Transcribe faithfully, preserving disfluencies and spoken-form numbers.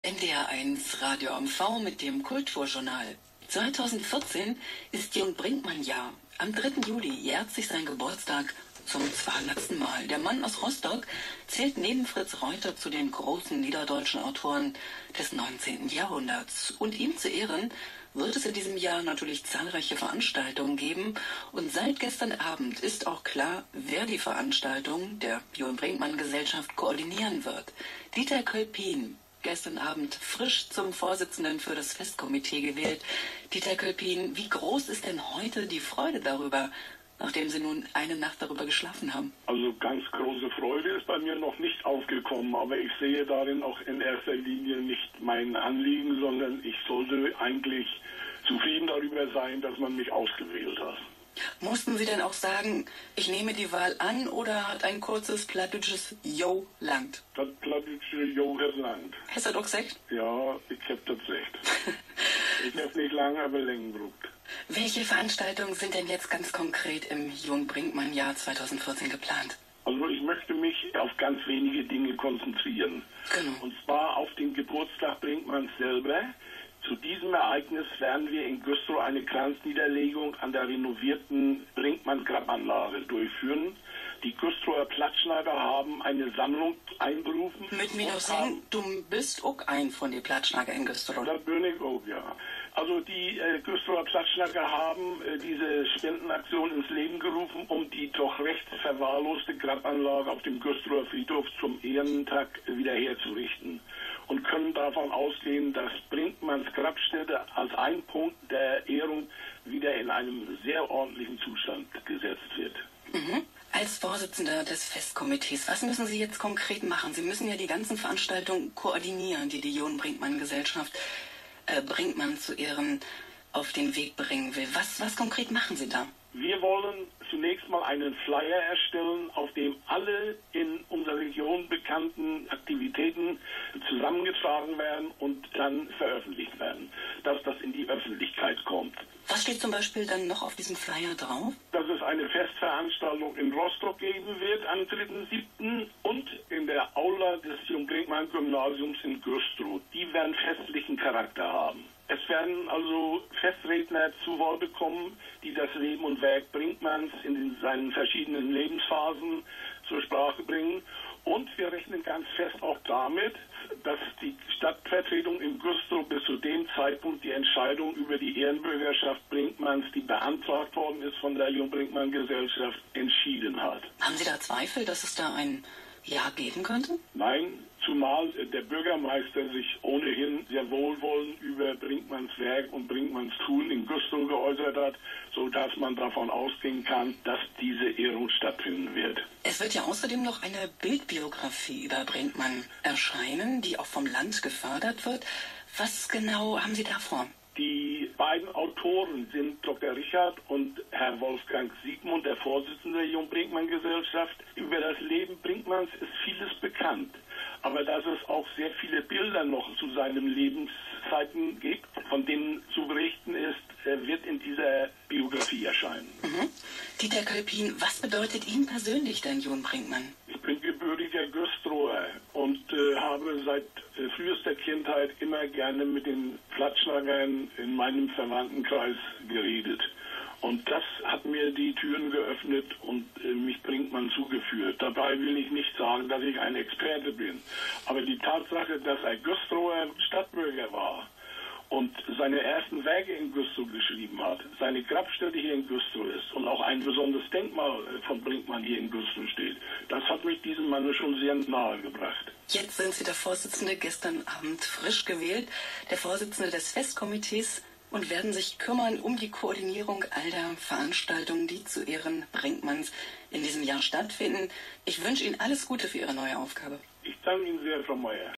N D R eins Radio M V mit dem Kulturjournal. zweitausendvierzehn ist Jung Brinkmann-Jahr. Am dritten Juli jährt sich sein Geburtstag zum zweihundertsten Mal. Der Mann aus Rostock zählt neben Fritz Reuter zu den großen niederdeutschen Autoren des neunzehnten Jahrhunderts. Und ihm zu Ehren wird es in diesem Jahr natürlich zahlreiche Veranstaltungen geben. Und seit gestern Abend ist auch klar, wer die Veranstaltung der Jung Brinkmann-Gesellschaft koordinieren wird. Dieter Kölpin, gestern Abend frisch zum Vorsitzenden für das Festkomitee gewählt. Dieter Kölpin, wie groß ist denn heute die Freude darüber, nachdem Sie nun eine Nacht darüber geschlafen haben? Also ganz große Freude ist bei mir noch nicht aufgekommen, aber ich sehe darin auch in erster Linie nicht mein Anliegen, sondern ich sollte eigentlich zufrieden darüber sein, dass man mich ausgewählt hat. Mussten Sie denn auch sagen, ich nehme die Wahl an, oder hat ein kurzes plattdeutsches Jo langt? Das plattdeutsche Jo hat langt. Hast du das auch gesagt? Ja, ich hab das gesagt. Ich hab nicht lange, aber länger gebraucht. Welche Veranstaltungen sind denn jetzt ganz konkret im Jung Brinkmann-Jahr zweitausendvierzehn geplant? Also ich möchte mich auf ganz wenige Dinge konzentrieren. Genau. Und zwar auf den Geburtstag Brinkmanns selber. Zu diesem Ereignis werden wir in Güstrow eine Kranzniederlegung an der renovierten Brinkmann-Grabanlage durchführen. Die Güstrower Plattschneider haben eine Sammlung einberufen. Mit mir noch sagen, du bist auch ein von den Plattschneider in Güstrow. Das bin ich auch, ja. Also die äh, Güstrower Plattschneider haben äh, diese Spendenaktion ins Leben gerufen, um die doch recht verwahrloste Grabanlage auf dem Güstrower Friedhof zum Ehrentag äh, wiederherzurichten. Und können davon ausgehen, dass Brinkmanns Grabstätte als ein Punkt der Ehrung wieder in einem sehr ordentlichen Zustand gesetzt wird. Mhm. Als Vorsitzender des Festkomitees, was müssen Sie jetzt konkret machen? Sie müssen ja die ganzen Veranstaltungen koordinieren, die die Jung Brinkmann-Gesellschaft äh, Brinkmann zu Ehren auf den Weg bringen will. Was, was konkret machen Sie da? Wir wollen zunächst mal einen Flyer erstellen, auf dem alle in unserer Region bekannten Aktivitäten zusammengetragen werden und dann veröffentlicht werden, dass das in die Öffentlichkeit kommt. Was steht zum Beispiel dann noch auf diesem Flyer drauf? Dass es eine Festveranstaltung in Rostock geben wird am dritten siebten und in der Aula des Jung Brinkmann-Gymnasiums in Güstrow. Die werden festlichen Charakter haben. Es werden also Festredner zu Wort kommen, die das Leben und Werk Brinkmanns in seinen verschiedenen Lebensphasen zur Sprache bringen. Und wir rechnen ganz fest auch damit, dass die Stadtvertretung in Güstrow bis zu dem Zeitpunkt die Entscheidung über die Ehrenbürgerschaft Brinkmanns, die beantragt worden ist von der Jung Brinkmann-Gesellschaft, entschieden hat. Haben Sie da Zweifel, dass es da ein Ja geben könnte? Nein, zumal der Bürgermeister sich ohnehin sehr wohlwollend über Brinkmanns Werk und Brinkmanns Tun in Güstrow geäußert hat, sodass man davon ausgehen kann, dass diese Ehrung stattfinden wird. Es wird ja außerdem noch eine Bildbiografie über Brinkmann erscheinen, die auch vom Land gefördert wird. Was genau haben Sie da vor? Die beiden Autoren sind Doktor Richard und Herr Wolfgang Siegmund, der Vorsitzende der Jung Brinkmann-Gesellschaft. Über das Leben Brinkmanns ist vieles bekannt. Aber dass es auch sehr viele Bilder noch zu seinen Lebenszeiten gibt, von denen zu berichten ist, wird in dieser Biografie erscheinen. Mhm. Dieter Kölpin, was bedeutet Ihnen persönlich denn Jung Brinkmann? Ich bin gebürtiger Güstrower und äh, habe seit äh, frühester Kindheit immer gerne mit den Plattschneidern in meinem Verwandtenkreis geredet. Und das hat mir die Türen geöffnet und äh, mich Brinkmann zugeführt. Dabei will ich nicht sagen, dass ich ein Experte bin. Aber die Tatsache, dass er Güstrower Stadtbürger war und seine ersten Werke in Güstrow geschrieben hat, seine Grabstätte hier in Güstrow ist und auch ein besonderes Denkmal von Brinkmann hier in Güstrow steht, das hat mich diesem Mann schon sehr nahe gebracht. Jetzt sind Sie der Vorsitzende, gestern Abend frisch gewählt, der Vorsitzende des Festkomitees, und werden sich kümmern um die Koordinierung all der Veranstaltungen, die zu Ehren Brinkmanns in diesem Jahr stattfinden. Ich wünsche Ihnen alles Gute für Ihre neue Aufgabe. Ich danke Ihnen sehr, Frau Meier.